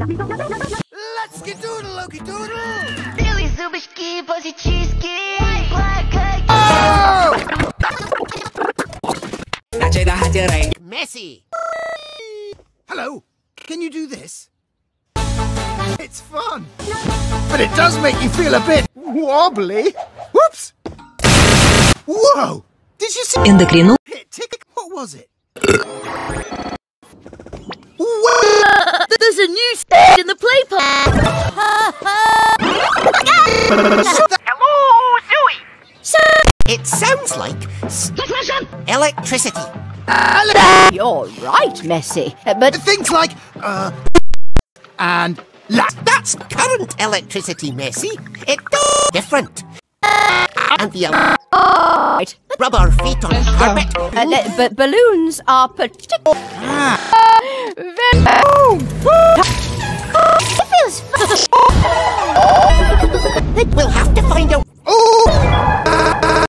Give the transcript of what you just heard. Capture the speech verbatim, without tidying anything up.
Let's get doodle, OKIDO! Billy Zubishki, Buzzy Cheesky, Black Cake. Messy! Hello, can you do this? It's fun, but it does make you feel a bit wobbly. Whoops! Whoa! Did you see? Эндокрину. Hit tick. What was it? There's a new stage in the play park. Hello, Zoe! It sounds like electricity. You're right, Messi. But Things like, uh, and la. That's current electricity, Messi. It's different. And the uh, right. rubber feet on carpet. Uh, le- but balloons are particular. Ah. Very. It feels. We'll have to